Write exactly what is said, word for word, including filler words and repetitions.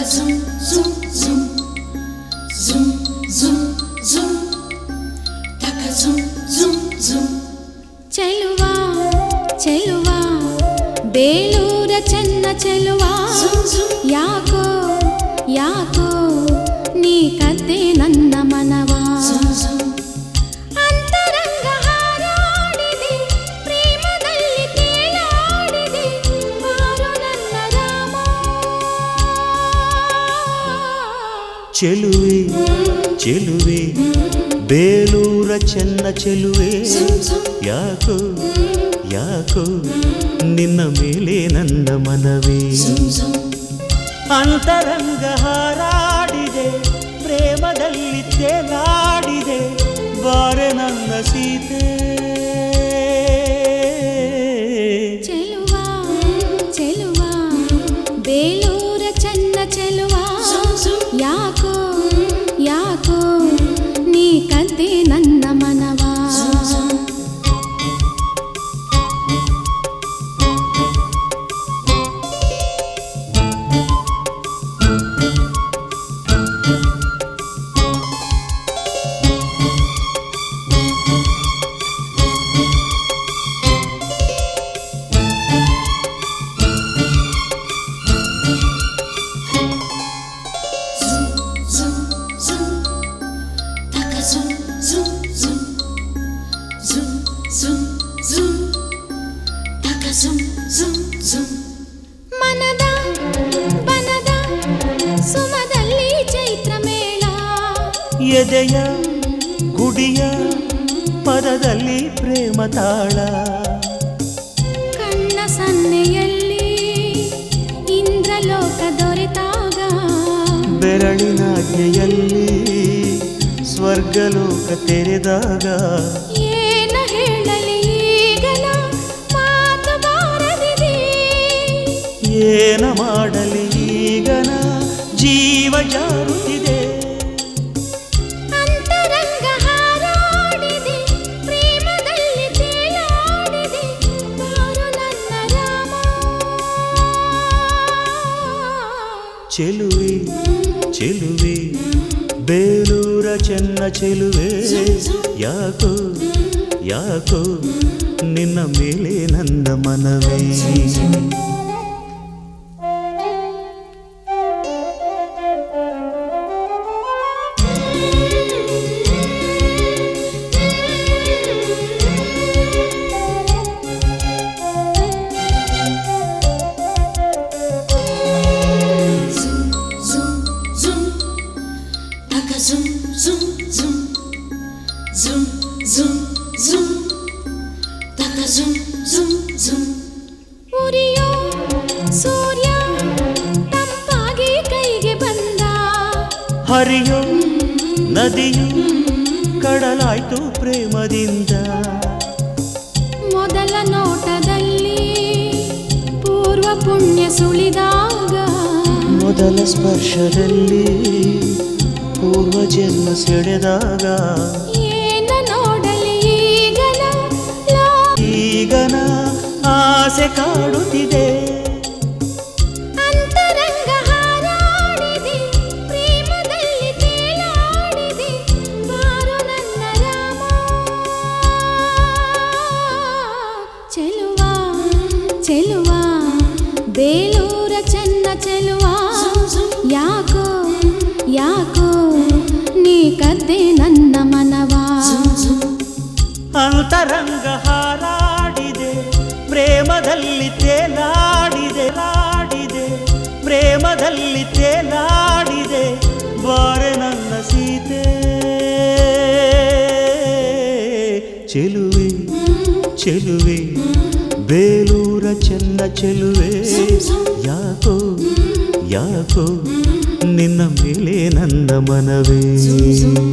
zoom zoom zoom zoom zoom zoom taka zoom zoom zoom ಚೆಲುವಾ ಚೆಲುವಾ ಬೇಲೂರ ಚೆನ್ನ ಚೆಲುವಾ ಯಾಕೋ ಯಾಕೋ ನೀ ಕದ್ದೆ ನನ್ನ ಮನವಾ ಅಂತರಂಗ ಹಾರಾಡಿದೆ ಪ್ರೇಮದಲ್ಲಿ ತೇಲಾಡಿದೆ ಬಾರೋ ನನ್ನ ರಾಮ ಚೆಲುವೆ ಚೆಲುವೆ ಬೇಲೂರ ಚೆನ್ನ ಚೆಲುವೆ ಯಾಕೋ ಯಾಕೋ ನಿನ್ನ ಮೇಲೆ ನನ್ನ ಮನವೇ ಅಂತರಂಗ ಹಾರಾಡಿದೆ ಪ್ರೇಮದಲ್ಲಿ ತೇಲಾಡಿದೆ ಬಾರೆ ನನ್ನ ಸೀತೆ ಚೆಲುವಾ ಚೆಲುವಾ ಬೇಲೂರ ಚೆನ್ನ ಚೆಲುವಾ ಯಾಕೋ ಯಾಕೋ ನೀ ಕದ್ದೆ ನನ್ನ ಮನವಾ ಮನದ ಬನದ ಸುಮದಲ್ಲಿ ಚೈತ್ರ ಮೇಳ ಎದೆಯ ಗುಡಿಯ ಪದದಲ್ಲಿ ಪ್ರೇಮ ತಾಳ ಕಣ್ಣ ಸನ್ನೆಯಲ್ಲಿ ಇಂದ್ರಲೋಕ ದೊರೆತಾಗ ಬೆರಳಿನಾಜ್ಞೆಯಲ್ಲಿ ಸ್ವರ್ಗಲೋಕ ತೆರೆದಾಗ ಏನ ಹೇಳಲಿ ಈಗಲ ಮಾತು ಬಾರದಿದೆ ಏನ ಮಾಡಲಿ ಈಗನ ಜೀವ ಜಾರುತ್ತಿದೆ ಅಂತರಂಗ ಹಾರಾಡಿದೆ ಪ್ರೇಮದಲ್ಲಿ ತೇಲಾಡಿದೆ ಬಾರೋ ನನ್ನ ರಾಮ ಚೆಲುವೆ ಚೆಲುವೆ ಬೇಲೂರ ಚೆನ್ನ ಚೆಲುವೆ ಯಾಕೋ ಯಾಕೋ ನಿನ್ನ ಮೇಲೆ ನನ್ನ ಮನವೇ zoom zoom zoom zoom zoom zoom taka zoom zoom zoom ಉರಿಯೋ ಸೂರ್ಯ ತಂಪಾಗಿ ಕೈಗೆ ಬಂದ ಹರಿಯೋ ನದಿಯು ಕಡಲಾಯ್ತು ಪ್ರೇಮದಿಂದ ಮೊದಲ ನೋಟದಲ್ಲಿ ಪೂರ್ವ ಪುಣ್ಯ ಸುಳಿದಾಗ ಮೊದಲ ಸ್ಪರ್ಶದಲ್ಲಿ ಪೂರ್ವ ಜನ್ಮ ಸೆಳೆದಾಗ ಏನ ನೋಡಲಿ ಈಗಲ ಈಗನ ಆಸೆ ಕಾಡುತ್ತಿದೆ ಅಂತರಂಗ ಹಾರಾಡಿದೆ ಪ್ರೇಮದಲ್ಲಿ ತೇಲಾಡಿದೆ ಬಾರೋ ನನ್ನ ರಾಮ ಚೆಲುವಾ ಚೆಲುವಾ ಬೇಲೂರ ಚೆನ್ನ ಚೆಲುವಾ ಯಾಕೋ ಯಾಕೋ ನೀ ಕದ್ದೆ ನನ್ನ ಮನವಾ ಅಂತರಂಗ ಹಾರಾಡಿದೆ ಪ್ರೇಮದಲ್ಲಿ ತೇಲಾಡಿದೆ ಲಾಡಿದೆ ಪ್ರೇಮದಲ್ಲಿ ತೇಲಾಡಿದೆ ಬಾರೆ ನನ್ನ ಸೀತೆ ಚೆಲುವೆ ಚೆಲುವೆ ಬೇಲೂರ ಚೆನ್ನ ಚೆಲುವೆ ಯಾಕೋ ಯಾಕೋ ನಿನ್ನ ಮೇಲೆ ನನ್ನ ಮನವೇ